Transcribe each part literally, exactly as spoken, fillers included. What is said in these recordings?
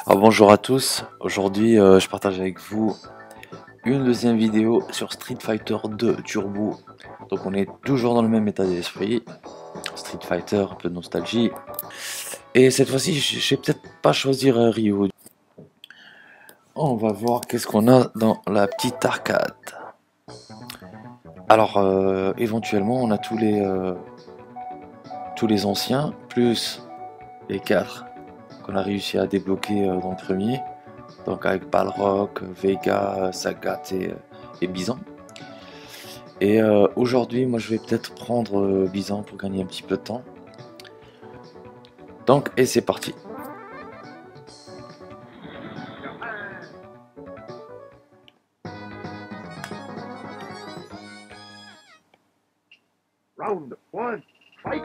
Alors bonjour à tous, aujourd'hui euh, je partage avec vous une deuxième vidéo sur Street Fighter deux Turbo. Donc on est toujours dans le même état d'esprit, Street Fighter, un peu de nostalgie. Et cette fois-ci je vais peut-être pas choisir euh, Ryu. On va voir qu'est-ce qu'on a dans la petite arcade. Alors euh, éventuellement on a tous les, euh, tous les anciens, plus les quatre qu'on a réussi à débloquer euh, dans le premier. Donc avec Balrog, Vega, Sagat et, et Bison. Et euh, aujourd'hui, moi je vais peut-être prendre euh, Bison pour gagner un petit peu de temps. Donc, et c'est parti. Round one, fight!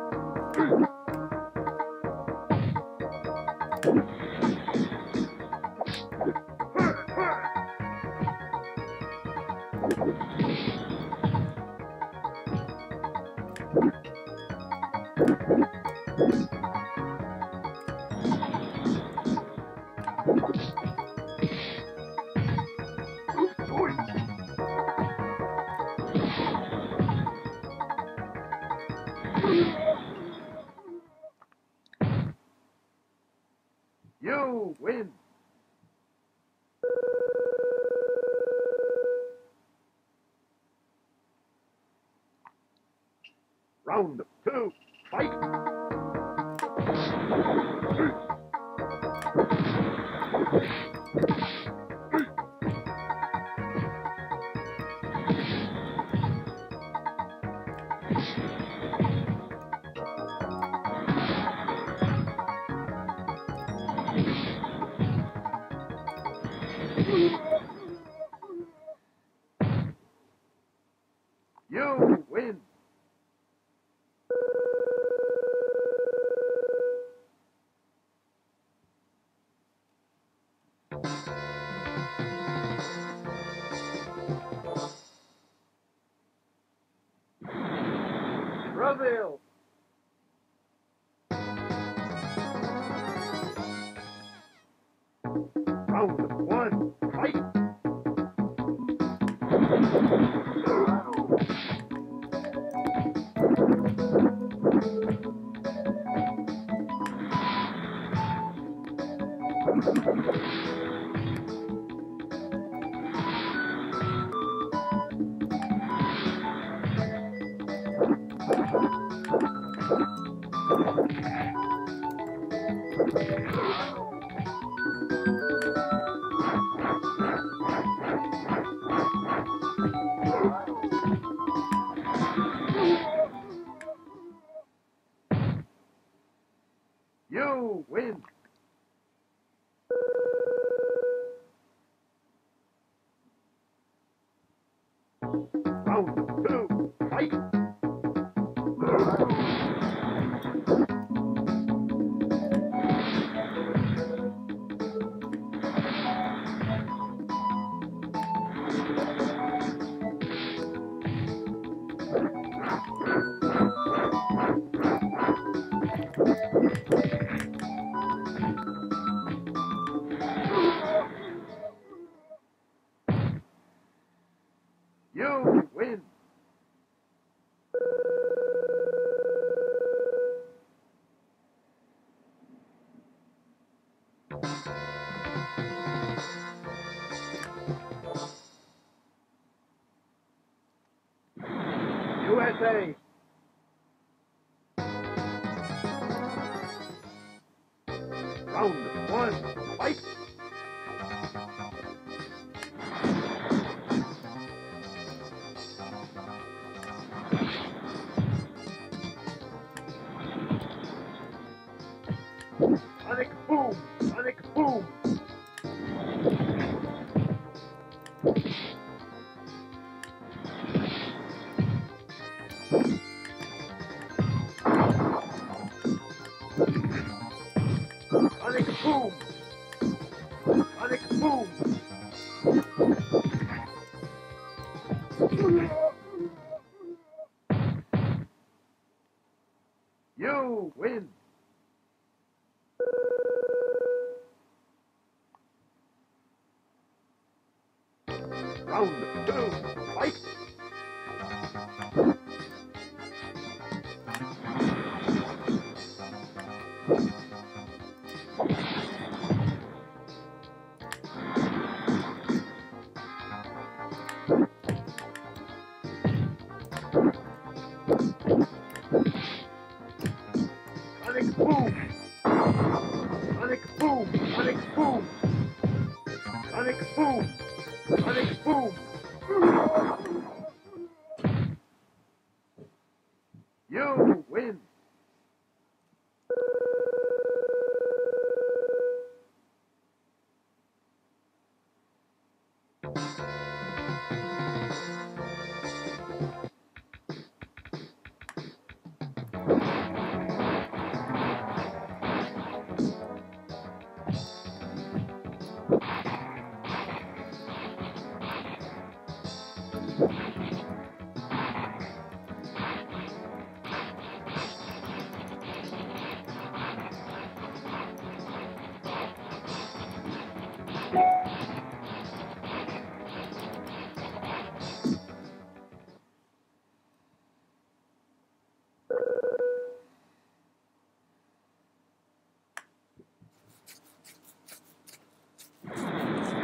You win! Round two, fight! You win! Brazil! Round one, fight! You win! Round two, fight! You win! U S A! Round one, fight! Sonic boom! Sonic boom! Sonic boom! Sonic boom! You win!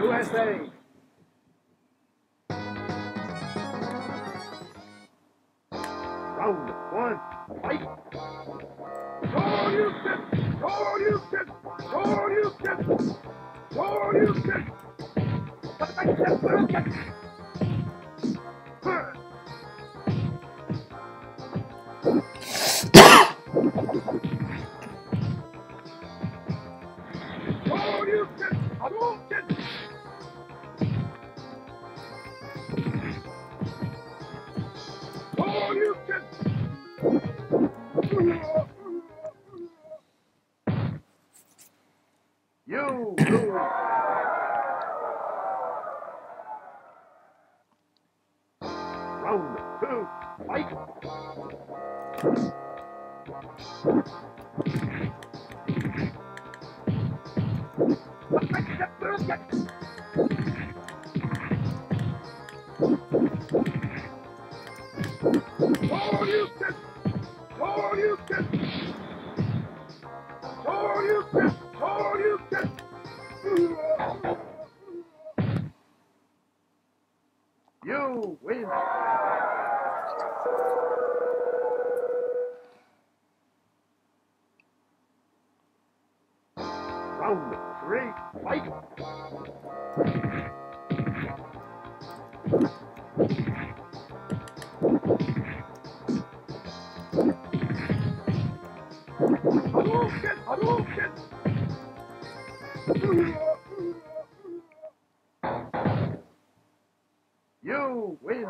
U S A. Round one, fight! Shoryuken! Shoryuken! Shoryuken! Shoryuken! Shoryuken! Shoryuken! Hadouken! Shoryuken! You lose. Round two, fight! Shoryuken! Shoryuken! Shoryuken! Shoryuken! You win. Round three, fight! Hadouken! Hadouken! You win.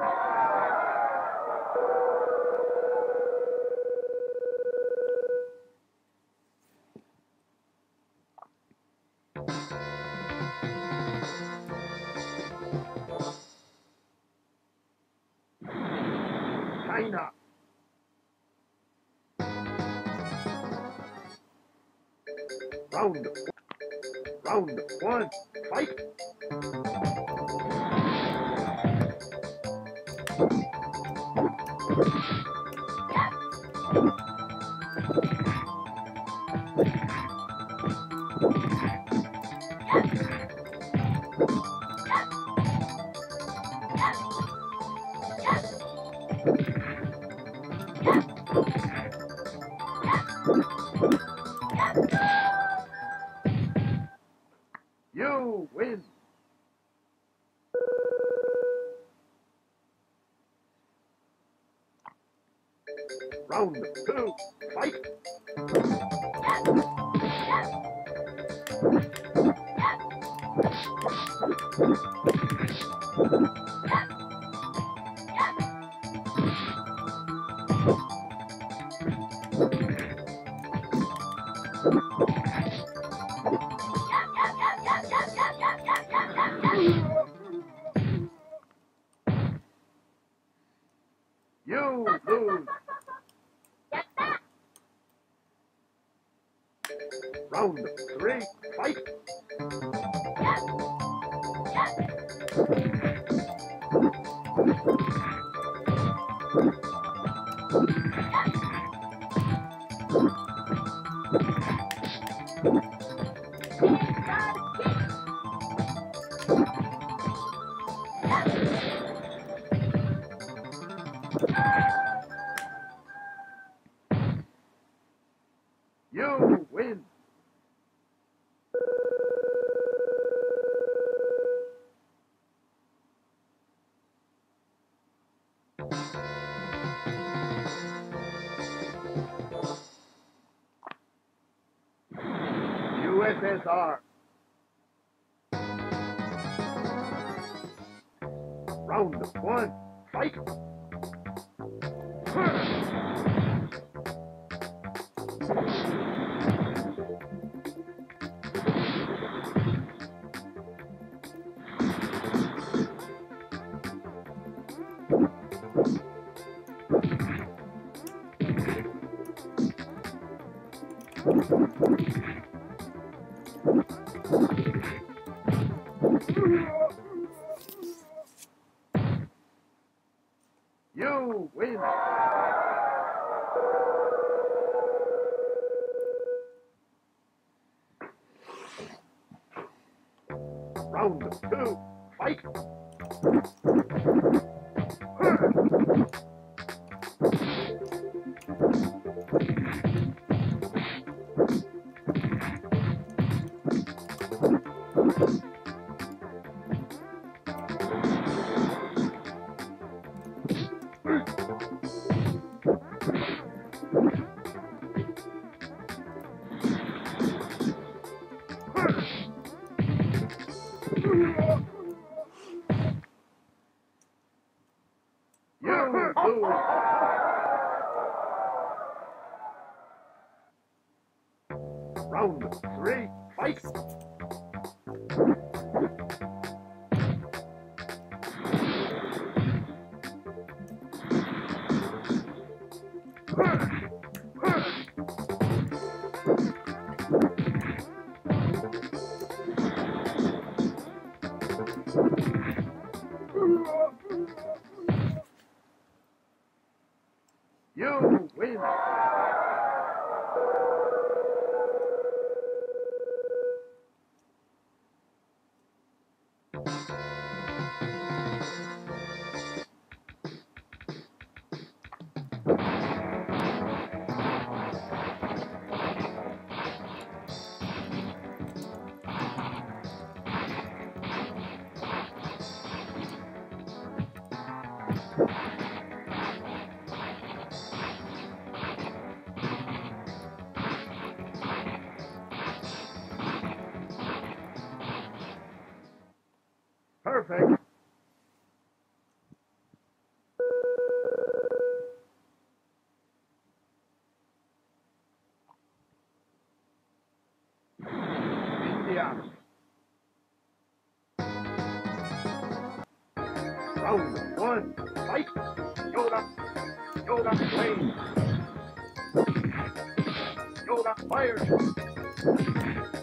China. Round, round one, fight! You win. Round two, fight! You lose. Round three, fight! You win. U S S R. Round one, fight! You win. Round two, fight! You lose! Round three, fight! You win! Perfect! India! Round one, fight! Yoda! Yoda, flame! Yoda, fire!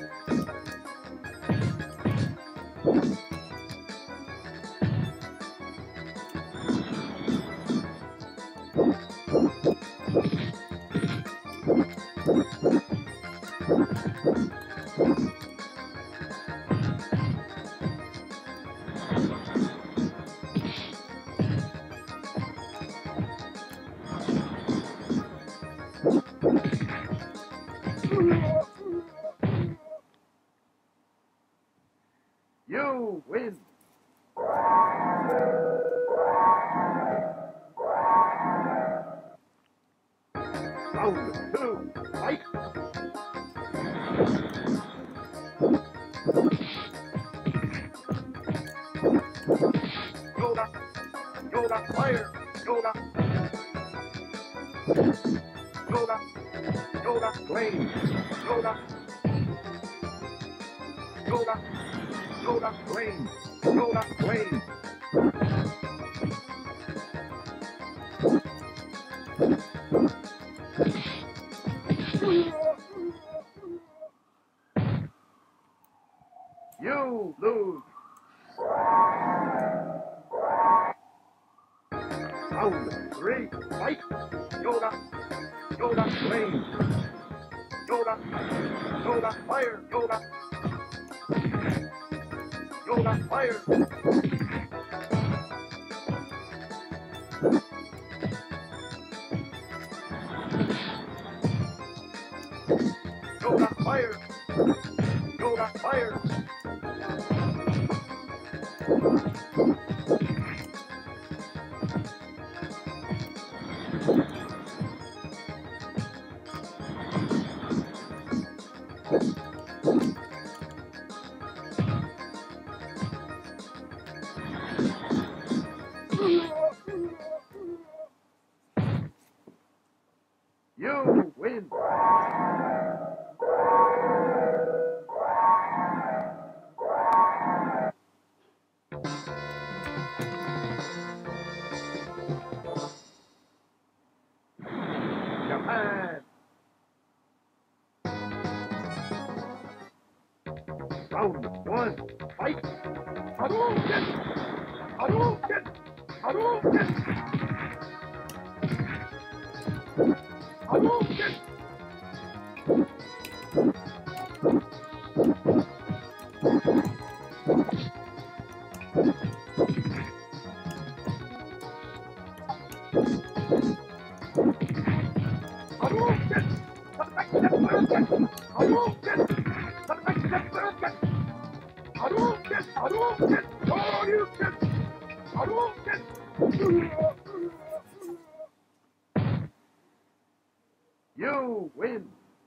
You win! Round two, fight! Yoda! Yoda, fire! Yoda! Yoda! Yoda, flame! Yoda! Yoda! Yoda, flame! Yoda, flame! You lose! Round three, fight! Yoda! Yoda, flame! Yoda! Yoda, fire! Yoda! Yoda, fire! Yoda, fire! Yoda, fire! You win! Japan! Round one, fight! Hadouken! Hadouken! Hadouken! Hadouken! Hadouken! Shoryuken! Hadouken! You win.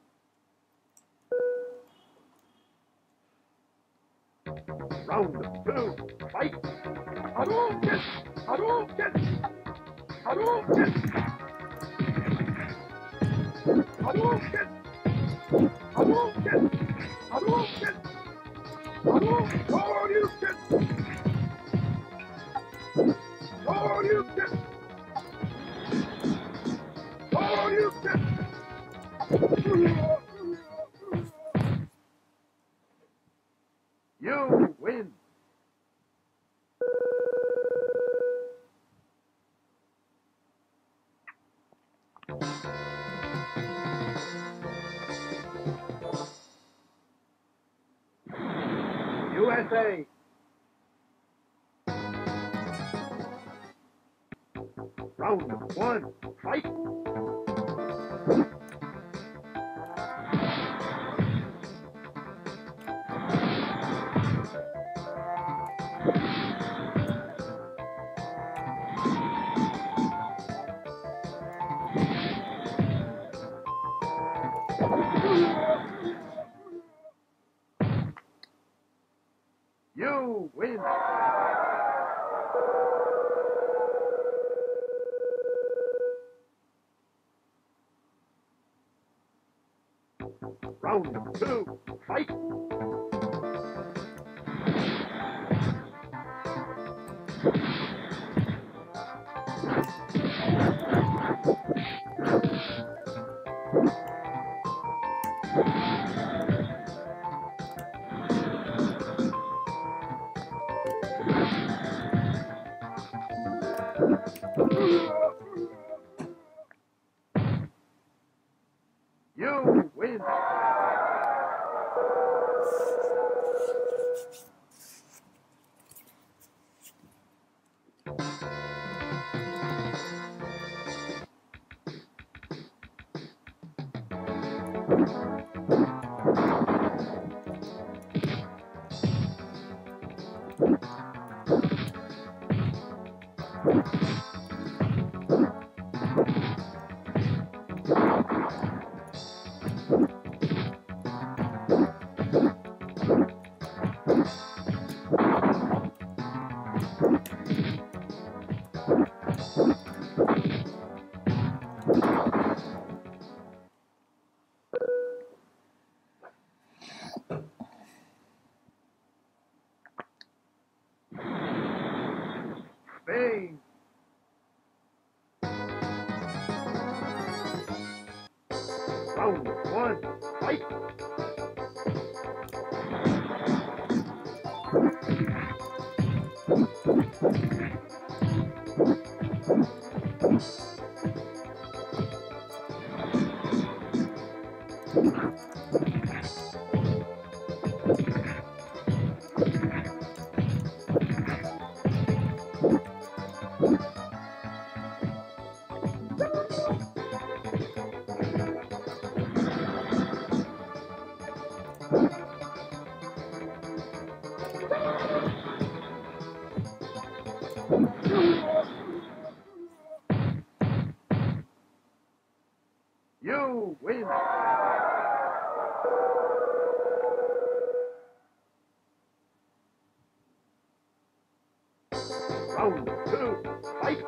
Round two, fight! Hadouken! Hadouken! Hadouken! Hadouken! Hadouken! Hadouken! Hadouken! Shoryuken! Shoryuken! Shoryuken! You win. U S A. Round one, fight! You win. Round two, fight! You win. Spain. Round one, fight! You win. Round two, fight!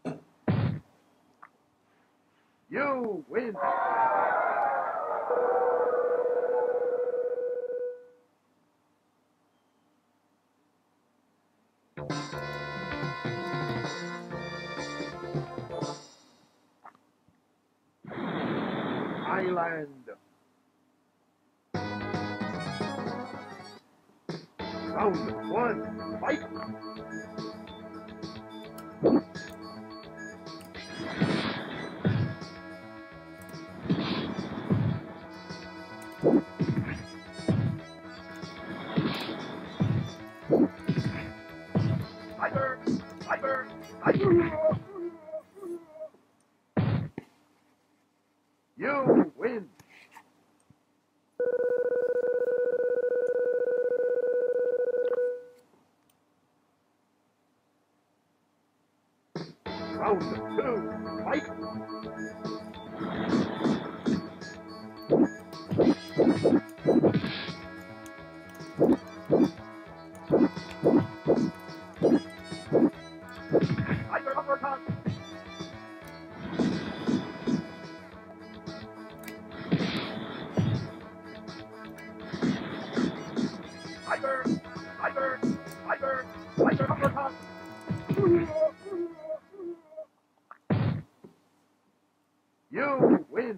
You win. Round one, fight! Tiger! Tiger! Tiger! You win! Round two, fight! Tiger uppercut! Tiger! Tiger! Tiger! Tiger uppercut! You win!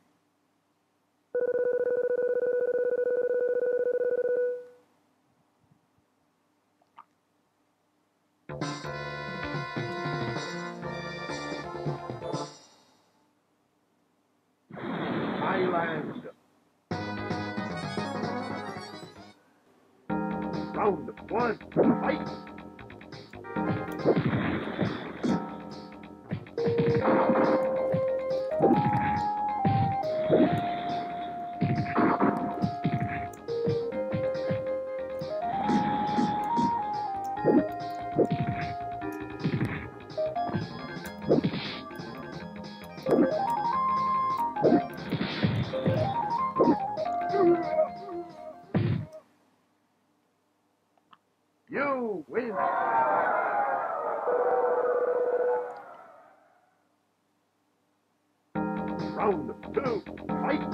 Thailand. Round one, fight! You win! Round two, fight!